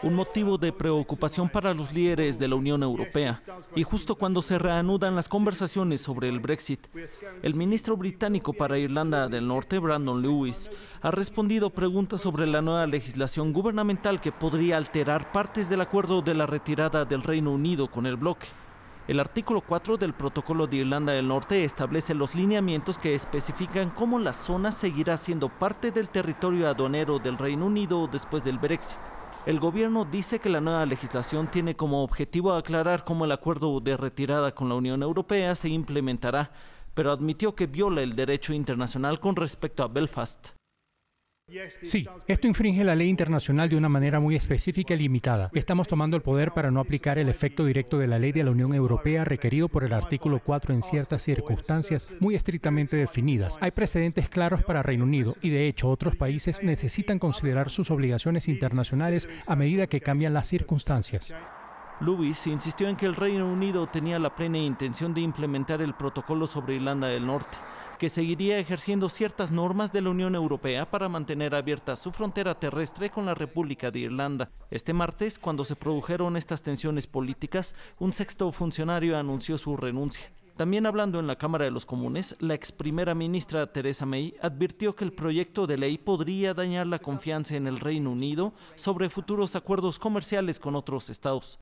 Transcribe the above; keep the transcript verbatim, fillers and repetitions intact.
un motivo de preocupación para los líderes de la Unión Europea, y justo cuando se reanudan las conversaciones sobre el Brexit. El ministro británico para Irlanda del Norte, Brandon Lewis, ha respondido preguntas sobre la nueva legislación gubernamental que podría alterar partes del acuerdo de la retirada del Reino Unido con el bloque. El artículo cuatro del Protocolo de Irlanda del Norte establece los lineamientos que especifican cómo la zona seguirá siendo parte del territorio aduanero del Reino Unido después del Brexit. El gobierno dice que la nueva legislación tiene como objetivo aclarar cómo el acuerdo de retirada con la Unión Europea se implementará, pero admitió que viola el derecho internacional con respecto a Belfast. Sí, esto infringe la ley internacional de una manera muy específica y limitada. Estamos tomando el poder para no aplicar el efecto directo de la ley de la Unión Europea requerido por el artículo cuatro en ciertas circunstancias muy estrictamente definidas. Hay precedentes claros para Reino Unido y, de hecho, otros países necesitan considerar sus obligaciones internacionales a medida que cambian las circunstancias. Lewis insistió en que el Reino Unido tenía la plena intención de implementar el protocolo sobre Irlanda del Norte, que seguiría ejerciendo ciertas normas de la Unión Europea para mantener abierta su frontera terrestre con la República de Irlanda. Este martes, cuando se produjeron estas tensiones políticas, un sexto funcionario anunció su renuncia. También hablando en la Cámara de los Comunes, la ex primera ministra Theresa May advirtió que el proyecto de ley podría dañar la confianza en el Reino Unido sobre futuros acuerdos comerciales con otros estados.